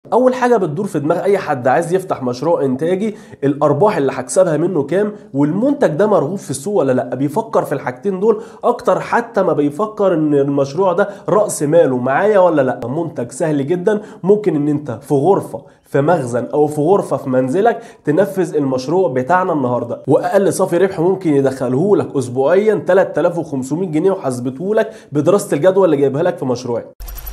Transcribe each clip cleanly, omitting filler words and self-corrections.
اول حاجه بتدور في دماغ اي حد عايز يفتح مشروع انتاجي، الارباح اللي هكسبها منه كام، والمنتج ده مرغوب في السوق ولا لا. بيفكر في الحاجتين دول اكتر حتى ما بيفكر ان المشروع ده راس ماله معايا ولا لا. منتج سهل جدا، ممكن ان انت في غرفه في مخزن او في غرفه في منزلك تنفذ المشروع بتاعنا النهارده، واقل صافي ربح ممكن يدخله لك اسبوعيا 3500 جنيه، وحسبته لك بدراسه الجدوى اللي جايبها لك في مشروعي.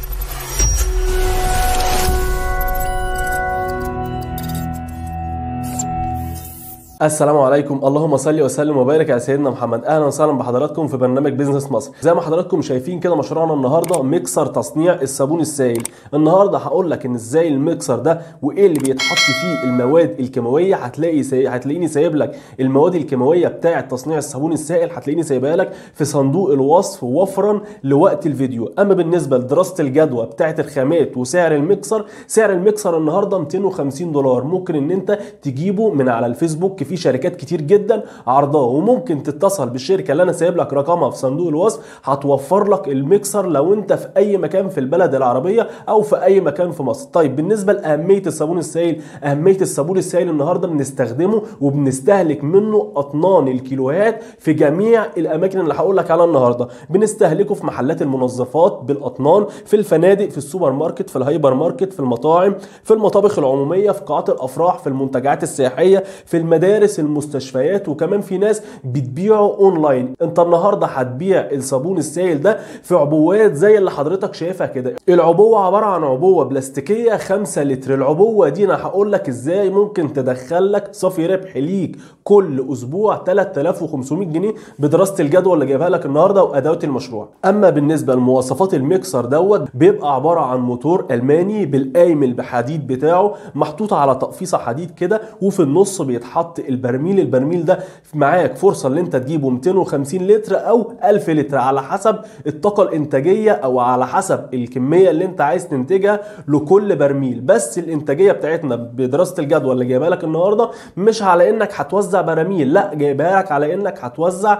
السلام عليكم، اللهم صل وسلم وبارك على سيدنا محمد. اهلا وسهلا بحضراتكم في برنامج بيزنس مصر. زي ما حضراتكم شايفين كده مشروعنا النهارده ميكسر تصنيع الصابون السائل. النهارده هقول لك ان ازاي الميكسر ده وايه اللي بيتحط فيه المواد الكيماويه. هتلاقيني سايب لك المواد الكيماويه بتاعه تصنيع الصابون السائل، هتلاقيني سايبها لك في صندوق الوصف وفرا لوقت الفيديو. اما بالنسبه لدراسه الجدوى بتاعه الخامات وسعر الميكسر، سعر الميكسر النهارده 250 دولار. ممكن ان انت تجيبه من على الفيسبوك، في شركات كتير جدا عرضاه، وممكن تتصل بالشركه اللي انا سايب لك رقمها في صندوق الوصف، هتوفر لك الميكسر لو انت في اي مكان في البلد العربيه او في اي مكان في مصر. طيب بالنسبه لاهميه الصابون السائل، اهميه الصابون السائل النهارده بنستخدمه وبنستهلك منه اطنان الكيلوهات في جميع الاماكن اللي هقول لك عليها النهارده. بنستهلكه في محلات المنظفات بالاطنان، في الفنادق، في السوبر ماركت، في الهايبر ماركت، في المطاعم، في المطابخ العموميه، في قاعات الافراح، في المنتجعات السياحيه، في المدارس، المستشفيات، وكمان في ناس بتبيعه اونلاين. انت النهارده هتبيع الصابون السائل ده في عبوات زي اللي حضرتك شايفها كده. العبوه عباره عن عبوه بلاستيكيه 5 لتر. العبوه دي انا هقول لك ازاي ممكن تدخل لك صافي ربح ليك كل اسبوع 3500 جنيه بدراسه الجدوى اللي جايبها لك النهارده وادوات المشروع. اما بالنسبه لمواصفات الميكسر دوت، بيبقى عباره عن موتور الماني بالقايمل بحديد بتاعه محطوط على تقفيصه حديد كده، وفي النص بيتحط البرميل ده معاك فرصه ان انت تجيبه 250 لتر او 1000 لتر على حسب الطاقه الانتاجيه او على حسب الكميه اللي انت عايز تنتجها لكل برميل. بس الانتاجيه بتاعتنا بدراسه الجدوى اللي جايبها لك النهارده مش على انك هتوزع براميل، لا، جايبها لك على انك هتوزع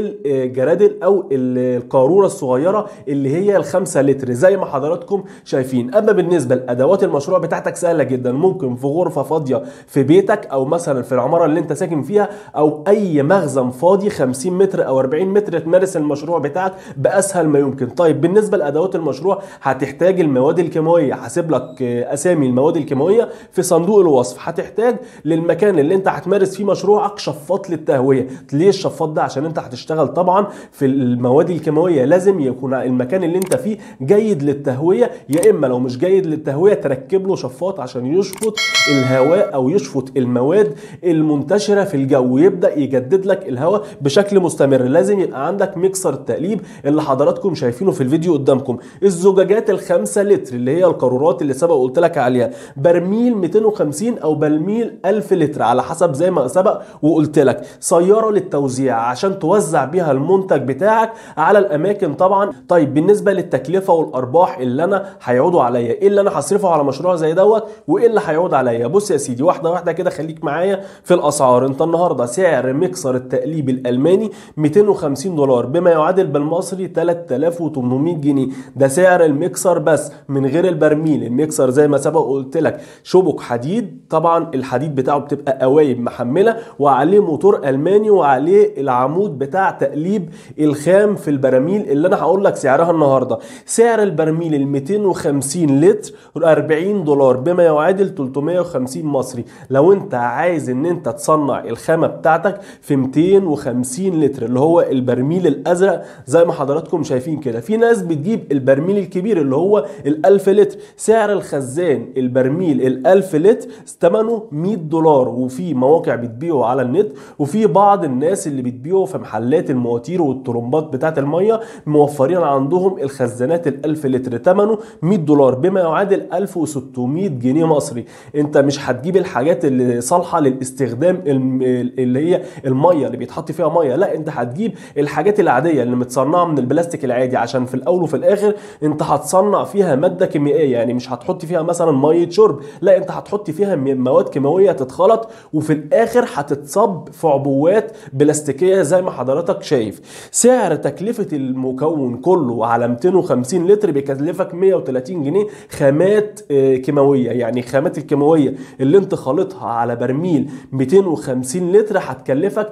الجرادل او القاروره الصغيره اللي هي ال5 لتر زي ما حضراتكم شايفين. اما بالنسبه لادوات المشروع بتاعتك سهله جدا، ممكن في غرفه فاضيه في بيتك او مثلا في العماره اللي انت ساكن فيها او اي مخزن فاضي 50 متر او 40 متر تمارس المشروع بتاعك باسهل ما يمكن. طيب بالنسبه لادوات المشروع، هتحتاج المواد الكيماويه، هسيب لك اسامي المواد الكيماويه في صندوق الوصف. هتحتاج للمكان اللي انت هتمارس فيه مشروعك شفاط للتهويه. ليه الشفاط ده؟ عشان انت هتشتغل طبعا في المواد الكيماويه، لازم يكون المكان اللي انت فيه جيد للتهويه، يا اما لو مش جيد للتهويه تركب له شفاط عشان يشفط الهواء او يشفط المواد المنتشره في الجو ويبدا يجدد لك الهواء بشكل مستمر. لازم يبقى عندك ميكسر التقليب اللي حضراتكم شايفينه في الفيديو قدامكم. الزجاجات ال5 لتر اللي هي القارورات اللي سبق قلت لك عليها، برميل 250 او برميل 1000 لتر على حسب زي ما سبق وقلت لك. سياره للتوزيع عشان توزع بيها المنتج بتاعك على الاماكن طبعا. طيب بالنسبه للتكلفه والارباح اللي انا هيعودوا عليا، ايه اللي انا هصرفه على مشروع زي دوت وايه اللي هيعود عليا؟ بص يا سيدي، واحده واحده كده، خليك معايا في الاسعار. انت النهارده سعر ميكسر التقليب الالماني 250 دولار بما يعادل بالمصري 3800 جنيه. ده سعر الميكسر بس من غير البرميل. الميكسر زي ما سبق قلت لك شبك حديد، طبعا الحديد بتاعه بتبقى قوايم محمله وعليه موتور الماني وعليه العمود بتاع تقليب الخام في البراميل اللي انا هقول لك سعرها النهارده. سعر البرميل ال 250 لتر 40 دولار بما يعادل 350 مصري. لو انت عايز ان انت تصنع الخامه بتاعتك في 250 لتر اللي هو البرميل الازرق زي ما حضراتكم شايفين كده. في ناس بتجيب البرميل الكبير اللي هو ال1000 لتر. سعر الخزان البرميل ال1000 لتر ثمنه 100 دولار، وفي مواقع بتبيعه على النت، وفي بعض الناس اللي بتبيعه في محلات المواتير والطرمبات بتاعت الميه موفرين عندهم الخزانات ال1000 لتر ثمنه 100 دولار بما يعادل 1600 جنيه مصري. انت مش هتجيب الحاجات اللي صالحه للاستخدام باستخدام اللي هي الميه اللي بيتحط فيها ميه، لا انت هتجيب الحاجات العاديه اللي متصنعه من البلاستيك العادي، عشان في الاول وفي الاخر انت هتصنع فيها ماده كيميائيه، يعني مش هتحط فيها مثلا ميه شرب، لا انت هتحط فيها مواد كيماويه تتخلط وفي الاخر هتتصب في عبوات بلاستيكيه زي ما حضرتك شايف. سعر تكلفه المكون كله على 250 لتر بيكلفك 130 جنيه خامات كيماويه، يعني خامات الكيماويه اللي انت خالطها على برميل 250 لتر هتكلفك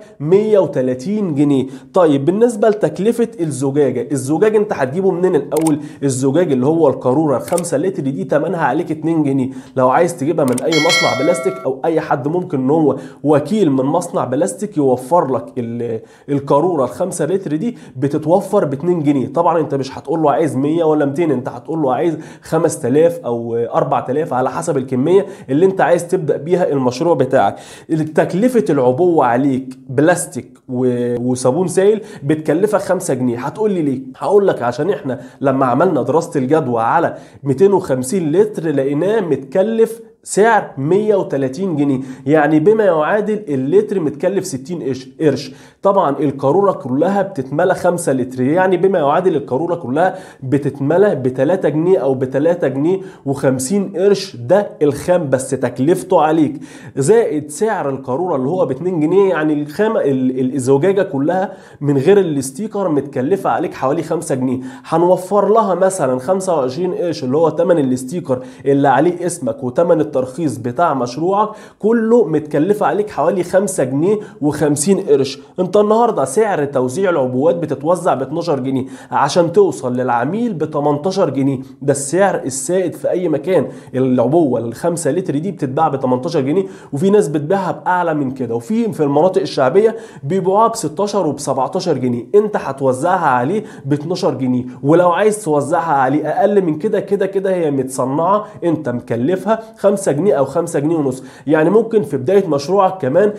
130 جنيه. طيب بالنسبه لتكلفه الزجاج انت هتجيبه منين الاول؟ الزجاج اللي هو القاروره 5 لتر دي ثمنها عليك 2 جنيه. لو عايز تجيبها من اي مصنع بلاستيك او اي حد ممكن ان هو وكيل من مصنع بلاستيك يوفر لك القاروره 5 لتر دي بتتوفر ب 2 جنيه. طبعا انت مش هتقول له عايز 100 ولا 200، انت هتقول له عايز 5000 او 4000 على حسب الكميه اللي انت عايز تبدا بيها المشروع بتاعك. تكلفه العبوه عليك بلاستيك وصابون سائل بتكلفك 5 جنيه. هتقول لي ليه؟ هقول لك عشان احنا لما عملنا دراسه الجدوى على 250 لتر لقيناه متكلف سعر 130 جنيه، يعني بما يعادل اللتر متكلف 60 قرش. طبعا القاروره كلها بتتملى 5 لتر، يعني بما يعادل القاروره كلها بتتملى ب 3 جنيه او ب 3 جنيه و50 قرش، ده الخام بس تكلفته عليك، زائد سعر القاروره اللي هو ب 2 جنيه، يعني الخامه الزجاجه كلها من غير الاستيكر متكلفه عليك حوالي 5 جنيه. هنوفر لها مثلا 25 قرش اللي هو ثمن الاستيكر اللي عليه اسمك وثمن الترخيص بتاع مشروعك، كله متكلفه عليك حوالي 5 جنيه و50 قرش. انت النهارده سعر توزيع العبوات بتتوزع ب 12 جنيه عشان توصل للعميل ب 18 جنيه، ده السعر السائد في اي مكان. العبوه ال 5 لتر دي بتتباع ب 18 جنيه، وفي ناس بتبيعها باعلى من كده، وفي المناطق الشعبيه بيبيعوها ب 16 وب 17 جنيه. انت هتوزعها عليه ب 12 جنيه، ولو عايز توزعها عليه اقل من كده كده هي متصنعه انت مكلفها 5 جنيه او 5 جنيه ونص. يعني ممكن في بدايه مشروعك كمان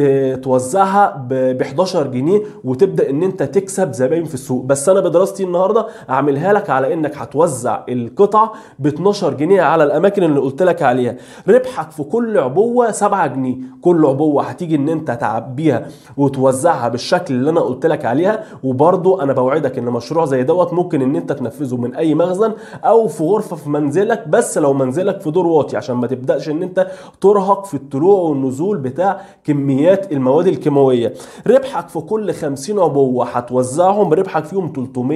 توزعها ب 11 جنيه وتبدا ان انت تكسب زباين في السوق. بس انا بدراستي النهارده اعملها لك على انك هتوزع القطع ب 12 جنيه على الاماكن اللي قلت لك عليها. ربحك في كل عبوه 7 جنيه. كل عبوه هتيجي ان انت تعبيها وتوزعها بالشكل اللي انا قلت لك عليها. وبرده انا بوعدك ان مشروع زي دوت ممكن ان انت تنفذه من اي مخزن او في غرفه في منزلك، بس لو منزلك في دور واطي عشان ما تبداش ان انت ترهق في الطلوع والنزول بتاع كميات المواد الكيماويه. ربحك في كل 50 عبوه هتوزعهم ربحك فيهم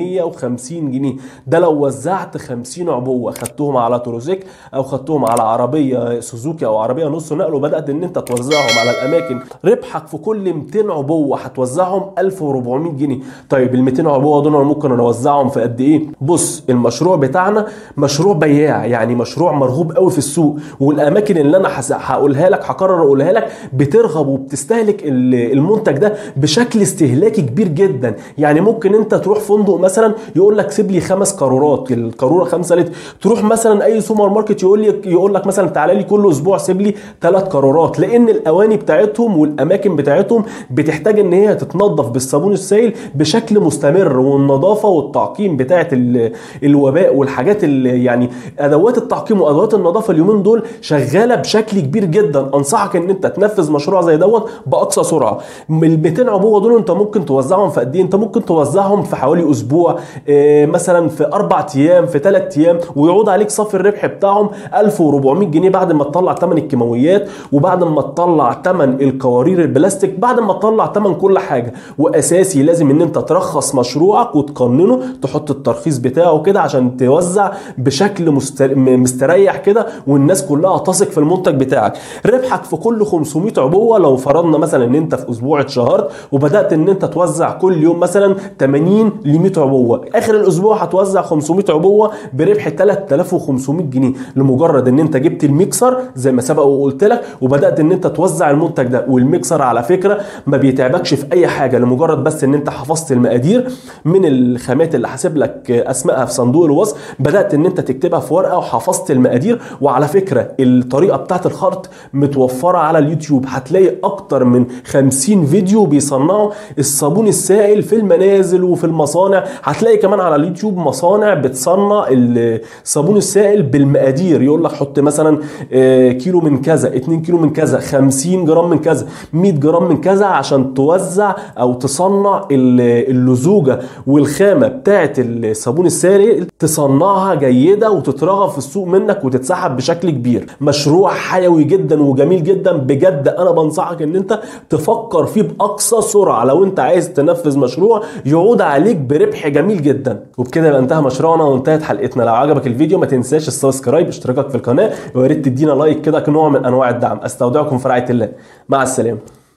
350 جنيه. ده لو وزعت 50 عبوه خدتهم على تروسيك او خدتهم على عربيه سوزوكي او عربيه نص نقل وبدات ان انت توزعهم على الاماكن، ربحك في كل 200 عبوه هتوزعهم 1400 جنيه. طيب ال 200 عبوه دول ممكن اوزعهم في قد ايه؟ بص، المشروع بتاعنا مشروع بياع، يعني مشروع مرغوب قوي في السوق، والاماكن اللي انا هقولها لك هقرر اقولها لك بترغب وبتستهلك المنتج ده بشكل استهلاكي كبير جدا. يعني ممكن انت تروح فندق مثلا يقول لك سيب لي 5 قارورات، القاروره 5 لتر. تروح مثلا اي سوبر ماركت يقول لك مثلا تعالى لي كل اسبوع سيب لي 3 قارورات، لان الاواني بتاعتهم والاماكن بتاعتهم بتحتاج ان هي تتنظف بالصابون السائل بشكل مستمر، والنظافه والتعقيم بتاعت الوباء والحاجات اللي يعني ادوات التعقيم وادوات النظافه اليومين دول شغاله بشكل كبير جدا. انصحك ان انت تنفذ مشروع زي دوت باقصى سرعه. من ال 200 عبوه دول انت ممكن توزعهم في قد ايه؟ انت ممكن توزعهم في حوالي اسبوع، مثلا في 4 ايام، في 3 ايام، ويعود عليك صافي الربح بتاعهم 1400 جنيه بعد ما تطلع ثمن الكيماويات، وبعد ما تطلع ثمن القوارير البلاستيك، بعد ما تطلع ثمن كل حاجه. واساسي لازم ان انت ترخص مشروعك وتقننه، تحط الترخيص بتاعه كده عشان توزع بشكل مستريح كده والناس كلها تثق في المنتج بتاعك. ربحك في كل 500 عبوه، لو فرضنا مثلا ان انت في اسبوع اتشهرت وبدات ان انت توزع كل يوم مثلا 80 ل 100 عبوه، اخر الاسبوع هتوزع 500 عبوه بربح 3500 جنيه، لمجرد ان انت جبت الميكسر زي ما سبق وقلت لك وبدات ان انت توزع المنتج ده. والميكسر على فكره ما بيتعبكش في اي حاجه، لمجرد بس ان انت حفظت المقادير من الخامات اللي حاسب لك اسمائها في صندوق الوصف، بدات ان انت تكتبها في ورقه وحفظت المقادير. وعلى فكره الطريقه بتاعت الخرط متوفره على اليوتيوب، هتلاقي اكتر اكتر من 50 فيديو بيصنعوا الصابون السائل في المنازل وفي المصانع. هتلاقي كمان على اليوتيوب مصانع بتصنع الصابون السائل بالمقادير، يقول لك حط مثلا كيلو من كذا، 2 كيلو من كذا، 50 جرام من كذا، 100 جرام من كذا، عشان توزع او تصنع اللزوجه والخامه بتاعه الصابون السائل تصنعها جيده وتترغب في السوق منك وتتسحب بشكل كبير. مشروع حيوي جدا وجميل جدا بجد. انا بنصحك ان انت تفكر فيه باقصى سرعه لو انت عايز تنفذ مشروع يعود عليك بربح جميل جدا. وبكده يبقى انتهى مشروعنا وانتهت حلقتنا. لو عجبك الفيديو ما تنساش السبسكرايب، اشتراكك في القناه، ويا ريت تدينا لايك كده كنوع من انواع الدعم. استودعكم في رعايه الله، مع السلامه.